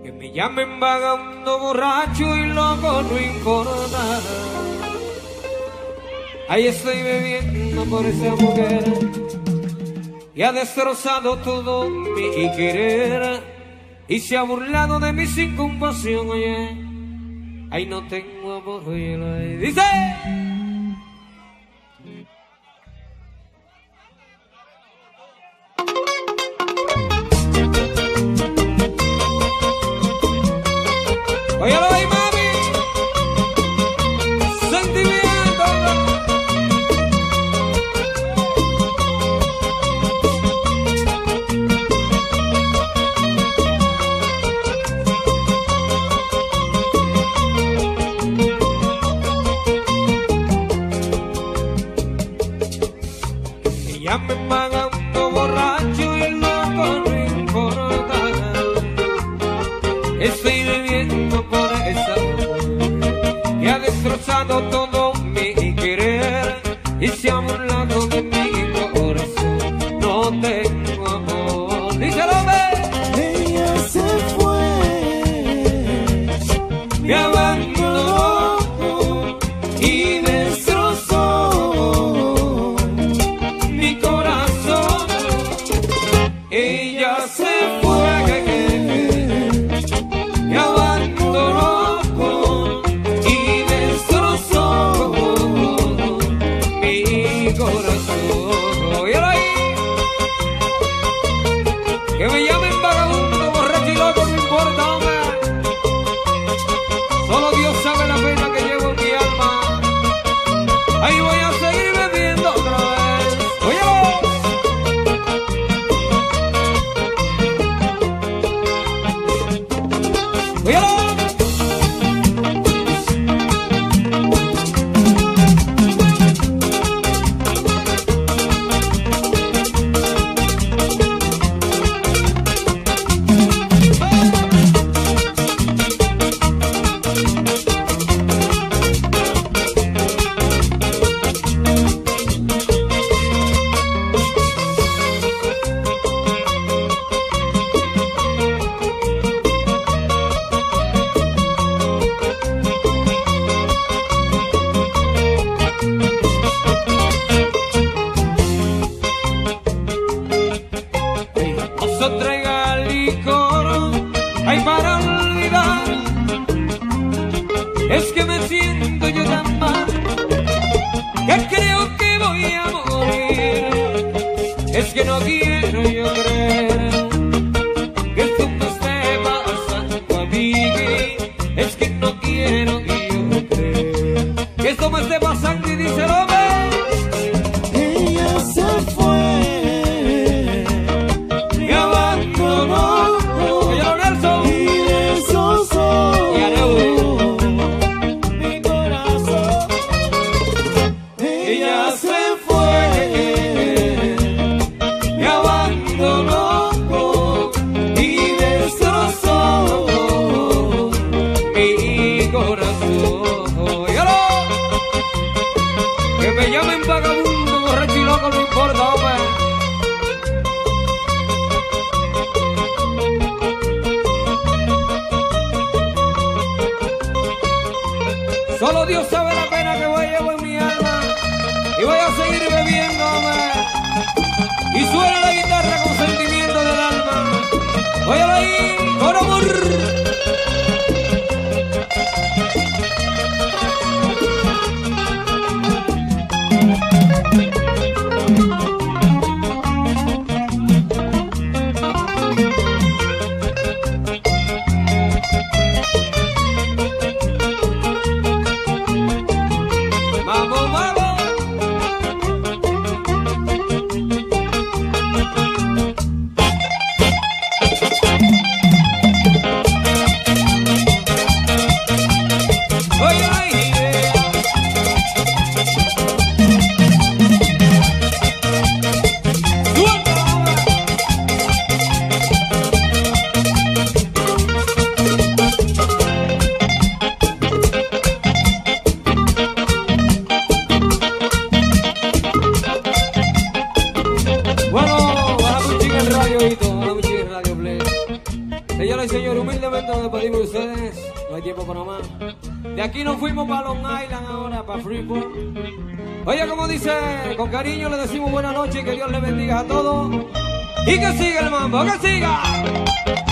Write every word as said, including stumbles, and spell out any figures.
Que me llamen vagabundo, borracho y loco, no importa. Ahí estoy bebiendo por esa mujer y ha destrozado todo mi querer y se ha burlado de mi sin compasión. Oye, ahí no tengo amor, oye, ahí dice. Óyalo ahí, mami, sentimiento. Que ya me vagabundo, borracho y loco, no importa. Estoy bebiendo por esa mujer que ha destrozado todo mi querer y se ha burlado de mi corazón. No tengo amor, díselo, ve. Ella se fue, Me abandonó y destrozó mi corazón. Ella se fue, me abandonó y destrozó mi corazón. Óyalo ahí. Que me llamen vagabundo, borracho y loco, no importa, hombre. Solo Dios sabe la pena que llevo en mi alma. Ahí voy a seguir bebiendo otra vez. Óyalo. Óyalo. No se traiga licor, ay, para olvidar. Es que me siento yo tan mal que creo que voy a morir. Es que no quiero yo creer que esto me esté pasando a mí. Es que no quiero yo creer que esto me esté pasando y dice lo ve. ella se fue, Me abandonó. Óyalo, Nelson. y destrozó Y Areu. mi corazón. Ella se fue, me abandonó y destrozó mi corazón. Óyalo. Que me llamen vagabundo, borracho y loco, no importa, hombre. Solo Dios sabe la pena que voy a llevar en mi alma y voy a seguir bebiendo, hombre. Y suena la guitarra con sentimiento del alma. Óyalo ahí, con amor. Vamos, vamos. Señoras y señores, humildemente nos despedimos de ustedes. No hay tiempo para más. De aquí nos fuimos para Long Island ahora, para Freeport. Oye, como dice, con cariño le decimos buenas noches y que Dios le bendiga a todos. Y que siga el mambo, que siga.